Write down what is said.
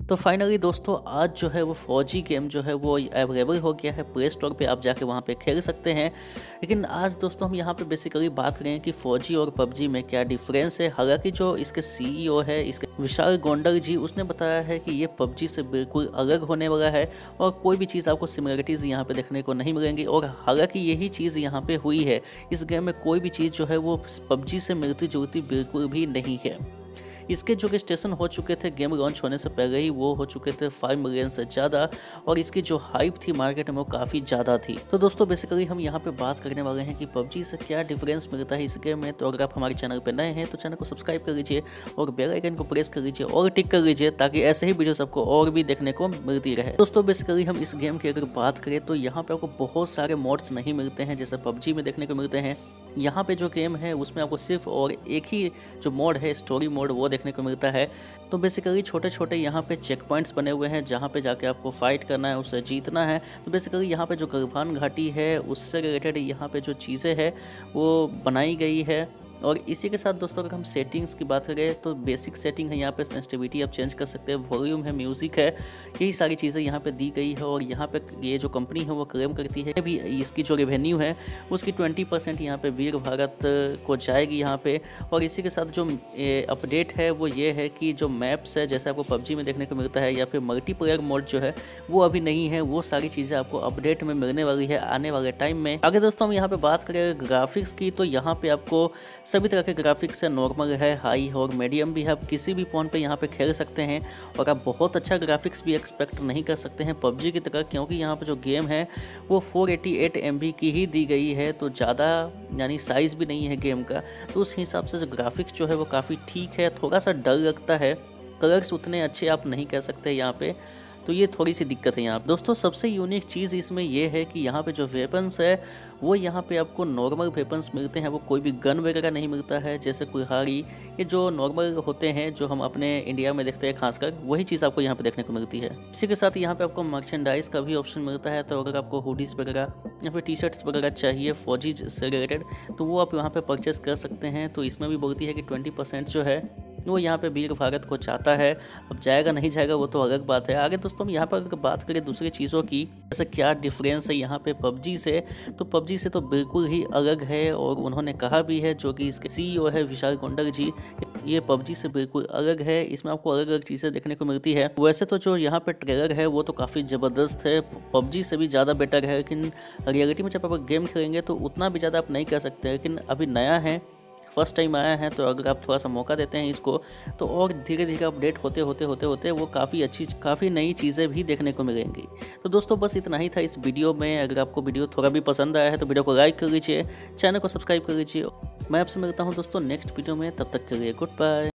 तो फाइनली दोस्तों आज जो है वो फौजी गेम जो है वो अवेलेबल हो गया है प्ले स्टोर पे, आप जाके वहाँ पे खेल सकते हैं। लेकिन आज दोस्तों हम यहाँ पे बेसिकली बात करें कि फौजी और पबजी में क्या डिफरेंस है। हालांकि जो इसके सीईओ है इसके विशाल गोंडल जी, उसने बताया है कि ये पबजी से बिल्कुल अलग होने वाला है और कोई भी चीज़ आपको सिमिलरिटीज़ यहाँ पे देखने को नहीं मिलेंगी। और हालांकि यही चीज़ यहाँ पे हुई है, इस गेम में कोई भी चीज़ जो है वो पबजी से मिलती जुलती बिल्कुल भी नहीं है। इसके जो रजिस्ट्रेशन हो चुके थे गेम लॉन्च होने से पहले ही, वो हो चुके थे 5 मिलियन से ज़्यादा, और इसकी जो हाइप थी मार्केट में वो काफ़ी ज़्यादा थी। तो दोस्तों बेसिकली हम यहाँ पे बात करने वाले हैं कि पबजी से क्या डिफरेंस मिलता है इस गेम में। तो अगर आप हमारे चैनल पर नए हैं तो चैनल को सब्सक्राइब कर लीजिए और बेल आइकन को प्रेस कर लीजिए और टिक कर लीजिए, ताकि ऐसे ही वीडियोस आपको और भी देखने को मिलती रहे। दोस्तों बेसिकली हम इस गेम की अगर बात करें तो यहाँ पे आपको बहुत सारे मोड्स नहीं मिलते हैं जैसे पबजी में देखने को मिलते हैं। यहाँ पे जो गेम है उसमें आपको सिर्फ और एक ही जो मोड है स्टोरी मोड, वो देखने को मिलता है। तो बेसिकली छोटे छोटे यहाँ पे चेक पॉइंट्स बने हुए हैं जहाँ पे जाके आपको फाइट करना है, उससे जीतना है। तो बेसिकली यहाँ पे जो गलफान घाटी है उससे रिलेटेड यहाँ पे जो चीज़ें हैं वो बनाई गई है। और इसी के साथ दोस्तों अगर हम सेटिंग्स की बात करें तो बेसिक सेटिंग है, यहाँ पे सेंसिटिविटी आप चेंज कर सकते हैं, वॉल्यूम है, म्यूज़िक है, यही सारी चीज़ें यहाँ पे दी गई है। और यहाँ पे ये जो कंपनी है वो क्लेम करती है भी इसकी जो रेवेन्यू है उसकी 20% यहाँ पे वीर भारत को जाएगी यहाँ पे। और इसी के साथ जो अपडेट है वो ये है कि जो मैप्स है जैसे आपको पबजी में देखने को मिलता है या फिर मल्टीप्लेयर मोड जो है वो अभी नहीं है, वो सारी चीज़ें आपको अपडेट में मिलने वाली है आने वाले टाइम में। आगे दोस्तों हम यहाँ पे बात करें ग्राफिक्स की, तो यहाँ पे आपको सभी तरह के ग्राफिक्स है, नॉर्मल है, हाई है और मीडियम भी है। आप किसी भी फोन पे यहाँ पे खेल सकते हैं और आप बहुत अच्छा ग्राफिक्स भी एक्सपेक्ट नहीं कर सकते हैं पबजी की तरह, क्योंकि यहाँ पे जो गेम है वो 488 MB की ही दी गई है। तो ज़्यादा यानी साइज़ भी नहीं है गेम का, तो उस हिसाब से जो ग्राफिक्स जो है वो काफ़ी ठीक है। थोड़ा सा डर लगता है, कलर्स उतने अच्छे आप नहीं कह सकते यहाँ पे, तो ये थोड़ी सी दिक्कत है यहाँ। दोस्तों सबसे यूनिक चीज़ इसमें ये है कि यहाँ पे जो वेपन्स है वो यहाँ पे आपको नॉर्मल वेपन्स मिलते हैं, वो कोई भी गन वगैरह नहीं मिलता है जैसे कुल्हाड़ी, ये जो नॉर्मल होते हैं जो हम अपने इंडिया में देखते हैं खासकर, वही चीज़ आपको यहाँ पे देखने को मिलती है। इसी के साथ यहाँ पे आपको मर्चेंडाइज का भी ऑप्शन मिलता है। तो अगर आपको हुडीज़ वगैरह या फिर टी-शर्ट्स वगैरह चाहिए फौजी से रिलेटेड तो वो आप यहाँ पर परचेस कर सकते हैं। तो इसमें भी बोलती है कि 20% जो है वो यहाँ पे वीर भारत को चाहता है। अब जाएगा नहीं जाएगा वो तो अलग बात है। आगे दोस्तों हम यहाँ पर अगर बात करें दूसरी चीज़ों की, जैसे क्या डिफरेंस है यहाँ पे पबजी से, तो पबजी से तो बिल्कुल ही अलग है। और उन्होंने कहा भी है, जो कि इसके सीईओ है विशाल गोंडल जी, ये पबजी से बिल्कुल अलग है, इसमें आपको अलग अलग चीज़ें देखने को मिलती है। वैसे तो जो यहाँ पे ट्रेलर है वो तो काफ़ी ज़बरदस्त है, पबजी से भी ज़्यादा बेटर है, लेकिन रियलिटी में जब आप गेम खेलेंगे तो उतना भी ज़्यादा आप नहीं कर सकते। लेकिन अभी नया है, फर्स्ट टाइम आया है, तो अगर आप थोड़ा सा मौका देते हैं इसको तो और धीरे धीरे अपडेट होते होते वो काफ़ी नई चीज़ें भी देखने को मिलेंगी। तो दोस्तों बस इतना ही था इस वीडियो में। अगर आपको वीडियो थोड़ा भी पसंद आया है तो वीडियो को लाइक कर लीजिए, चैनल को सब्सक्राइब कर लीजिए। मैं आपसे मिलता हूं दोस्तों नेक्स्ट वीडियो में, तब तक के लिए गुड बाय।